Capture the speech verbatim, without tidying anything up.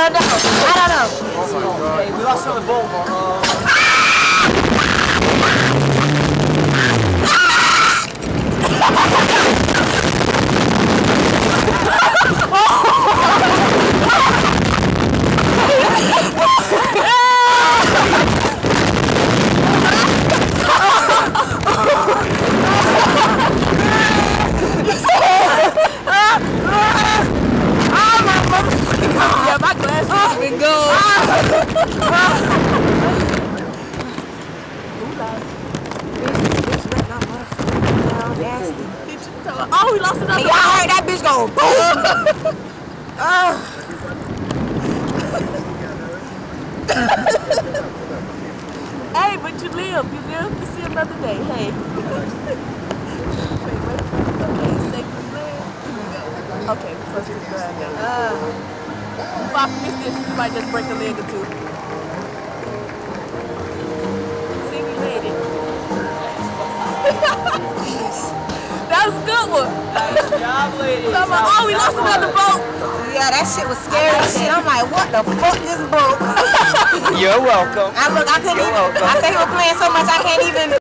don't know. I don't know. Oh my God. Hey, we lost on the boat. Yeah, my glasses have been gone. Oh, we lost another. Hey, y'all heard that bitch go boom. uh. Hey, but you live. You live to see another day. Hey. Wait, wait. Okay, say you live. Okay, first we grab it. Uh. If I miss this, you might just break a leg or two. See, we made it. That was a good one. Nice job, ladies. So I'm like, oh, we lost another boat. Yeah, that shit was scary as shit. I'm like, what the fuck this broke? You're welcome. I look, I couldn't You're even, welcome. I think we're playing so much I can't even